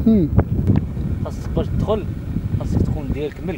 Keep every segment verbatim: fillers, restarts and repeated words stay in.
خاصك باش تدخل خاصك تكون ديالك ملك.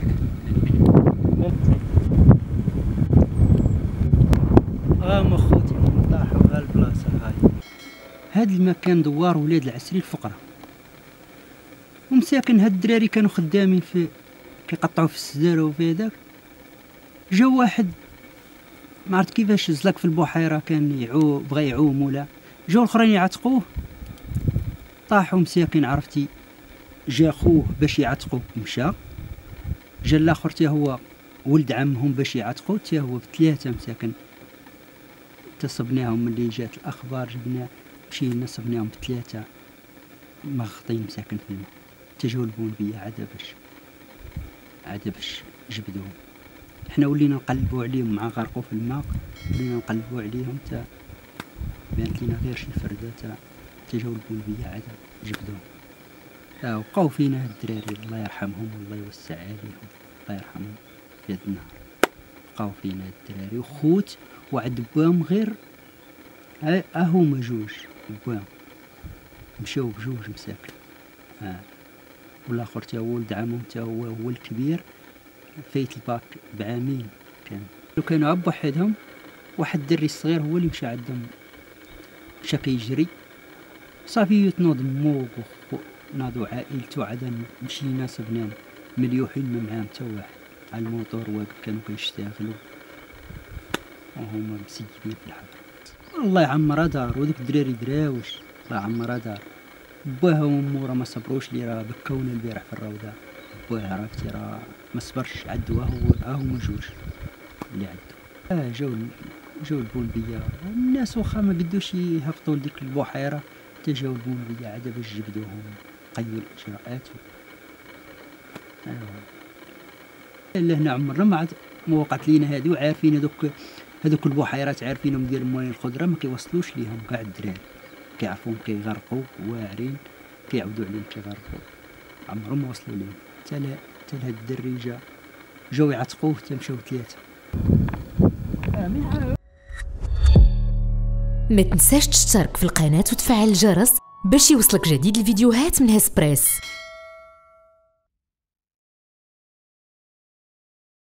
اه ما خوتي طاحوا غا البلاصه هاي. هاد المكان دوار ولاد العسري الفقراء، ومساكن هاد الدراري كانوا خدامين في كيقطعوا في السداره وفي هذاك. جا واحد ما عرفت كيفاش زلق في البحيره، كان يعوم بغى يعوم ولا جاو الاخرين يعتقوه، طاحوا مساكن. عرفتي جا خوه باش يعتقوه مشى، جا الاخر تا هو ولد عمهم باش يعتقوه تا هو بثلاثه مساكن. اتصبناهم ملي جات الاخبار، جبنا مشينا صبناهم بثلاثه مغطين مساكن في الماء، تجاو البونبيه عاد باش عاد باش جبدوهم. حنا ولينا نقلبوا عليهم مع غرقوا في الماء، ولينا نقلبوا عليهم تا بانت لينا غير شي فرده تا تجاو البونبيه عاد جبدوهم. اه وبقاو فينا هاد الدراري الله يرحمهم والله يوسع عليهم، الله يرحمهم في هاد النهار. بقاو فينا هاد الدراري وخوت وعد باهم غير ها هما جوج باهم مشاو بجوج مساكن. اه والاخر تا هو ولد عمهم تا هو هو الكبير، فايت الباك بعامين كان. لو كانوا عب وحدهم، واحد الدري الصغير هو اللي مشى عندهم، مشى كيجري صافي يتنوض موق ناضوا عائلته عاد مشينا صبناهم مليوحين ما معاهم تا واحد على الموطور واقف، كانوا كيشتغلوا وهما مسيبين في الحضر. الله يعمرها دار، وذوك الدراري دراوش الله يعمرها دار. باها ومو راه ما صبروش لي، راه بكونا البارح في الروضه. باها عرفتي راه ما صبرش، عدوا هو هما جوج اللي عدوا. اه جاو جاو البونبيه، الناس واخا ما قدوش يهبطوا لديك البحيره تا جاو البونبيه عاد باش جبدوهم، قيوا الاجراءات. ايوا لا هنا عمرنا ما عاد ما وقعت لينا هذه، وعارفين هذوك هذوك البحيرات عارفينهم ديال المويه الخضراء ما كيوصلوش ليهم كاع الدراري، كيعرفوهم كيغرقوا واعرين كيعاودوا عليهم كيغرقوا، عمرهم ما وصلوا ليهم. حتى حتى لهاد الدري جا جاو يعتقوه حتى مشاو ثلاثه. ما تنساش تشترك في القناة وتفعل الجرس باش يوصلك جديد الفيديوهات من هسبريس.